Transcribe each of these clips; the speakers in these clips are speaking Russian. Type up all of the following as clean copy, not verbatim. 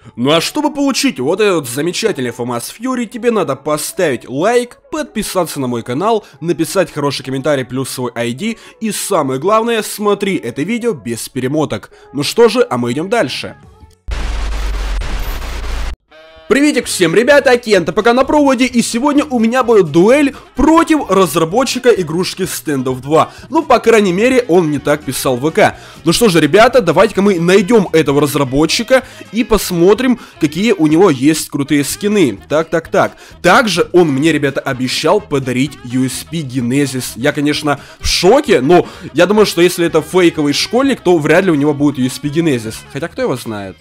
Ну а чтобы получить вот этот замечательный FAMAS Fury, тебе надо поставить лайк, подписаться на мой канал, написать хороший комментарий плюс свой ID и самое главное, смотри это видео без перемоток. Ну что же, а мы идем дальше. Приветик всем, ребята, Кента пока на проводе, и сегодня у меня будет дуэль против разработчика игрушки Standoff 2. Ну, по крайней мере, он не так писал в ВК. Ну что же, ребята, давайте-ка мы найдем этого разработчика и посмотрим, какие у него есть крутые скины. Так. Также он мне, ребята, обещал подарить USP Genesis. Я, конечно, в шоке, но я думаю, что если это фейковый школьник, то вряд ли у него будет USP Genesis. Хотя, кто его знает.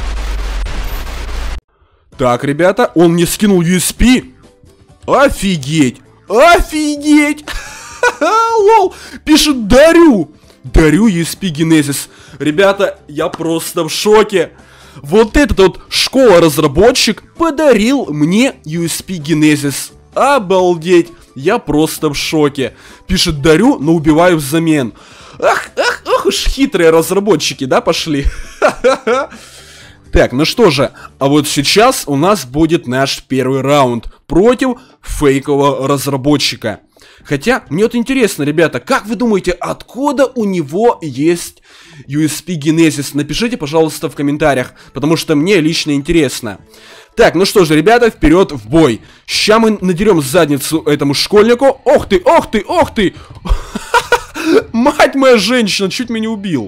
Так, ребята, он мне скинул USP. Офигеть! Офигеть! Лол! Пишет дарю! Дарю USP Genesis. Ребята, я просто в шоке. Вот этот вот школа-разработчик подарил мне USP Genesis. Обалдеть! Я просто в шоке. Пишет дарю, но убиваю взамен. Ах уж хитрые разработчики, да, пошли? Так, ну что же, а вот сейчас у нас будет наш первый раунд против фейкового разработчика. Хотя, мне вот интересно, ребята, как вы думаете, откуда у него есть USP Genesis? Напишите, пожалуйста, в комментариях, потому что мне лично интересно. Так, ну что же, ребята, вперед в бой. Ща мы надерем задницу этому школьнику. Ох ты, ох ты, ох ты! Мать моя женщина, чуть меня убил.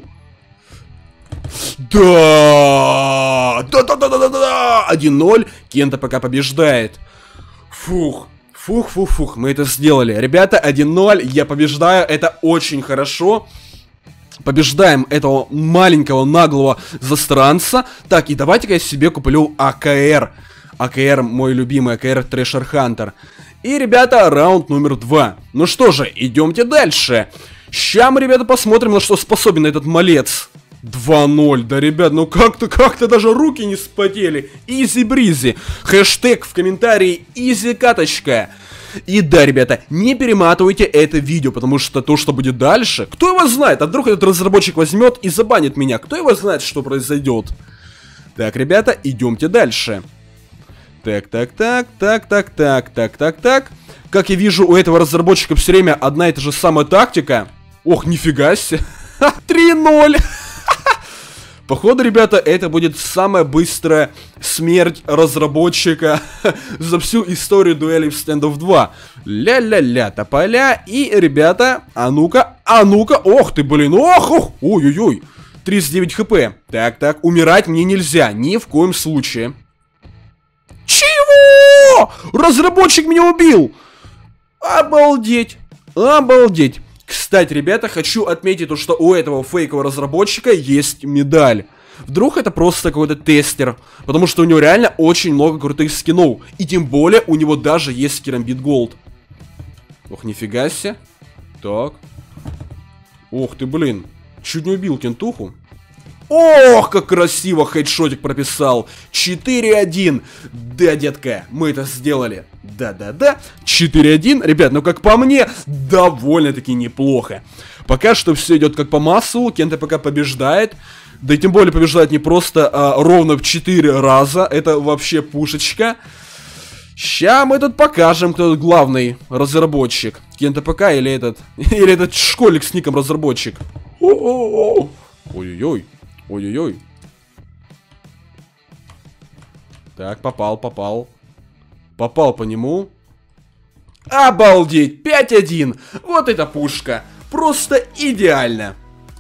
Да! 1-0. Кента пока побеждает. Фух, мы это сделали. Ребята, 1-0, я побеждаю, это очень хорошо. Побеждаем этого маленького наглого застранца. Так, и давайте-ка я себе куплю АКР. АКР, мой любимый АКР Treasure Hunter. И, ребята, раунд номер 2. Ну что же, идемте дальше. Ща мы, ребята, посмотрим, на что способен этот малец. 2-0, да, ребят, ну как-то даже руки не вспотели. Изи-бризи. Хэштег в комментарии изи-каточка. И да, ребята, не перематывайте это видео, потому что то, что будет дальше, кто его знает, а вдруг этот разработчик возьмет и забанит меня, кто его знает, что произойдет. Так, ребята, идемте дальше. Так. Как я вижу, у этого разработчика все время одна и та же самая тактика. Ох, нифига себе. 3-0. Походу, ребята, это будет самая быстрая смерть разработчика за всю историю дуэли в Standoff 2. Ля-ля-ля, тополя. И, ребята, а ну-ка, ох ты, блин, ох, ой-ой-ой. 39 хп. Так, умирать мне нельзя, ни в коем случае. Чего? Разработчик меня убил. Обалдеть. Кстати, ребята, хочу отметить то, что у этого фейкового разработчика есть медаль. Вдруг это просто какой-то тестер, потому что у него реально очень много крутых скинов. И тем более у него даже есть керамбит голд. Ох, нифига себе. Так. Ох ты, блин. Чуть не убил кентуху. Ох, как красиво хедшотик прописал. 4-1. Да, детка, мы это сделали. Да. 4-1. Ребят, ну как по мне, довольно-таки неплохо. Пока что все идет как по маслу. Кента пока побеждает. Да и тем более побеждает не просто, а ровно в 4 раза. Это вообще пушечка. Ща мы тут покажем, кто тут главный разработчик. Кента пока или этот школьник с ником разработчик. Ой-ой-ой. Ой-ой-ой. Так, попал. Попал по нему. Обалдеть, 5-1. Вот эта пушка. Просто идеально.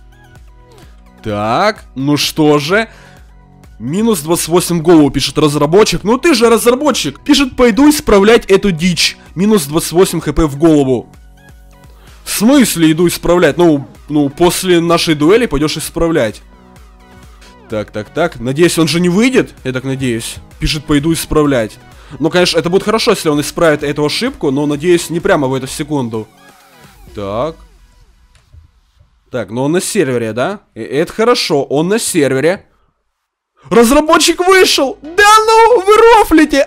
Так, ну что же. Минус 28 в голову, пишет разработчик. Ну ты же разработчик. Пишет, пойду исправлять эту дичь. Минус 28 хп в голову. В смысле иду исправлять? Ну, после нашей дуэли пойдешь исправлять. Так. Надеюсь, он же не выйдет? Я так надеюсь. Пишет, пойду исправлять. Ну, конечно, это будет хорошо, если он исправит эту ошибку, но, надеюсь, не прямо в эту секунду. Так, но он на сервере, да? Это хорошо, он на сервере. Разработчик вышел! Да ну, вы рофлите!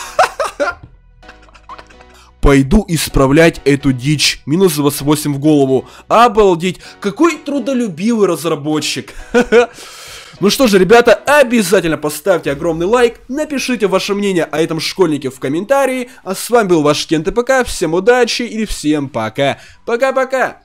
Пойду исправлять эту дичь. Минус 28 в голову. Обалдеть. Какой трудолюбивый разработчик. Ну что же, ребята, обязательно поставьте огромный лайк, напишите ваше мнение о этом школьнике в комментарии. А с вами был ваш Кен ТПК, всем удачи и всем пока. Пока-пока.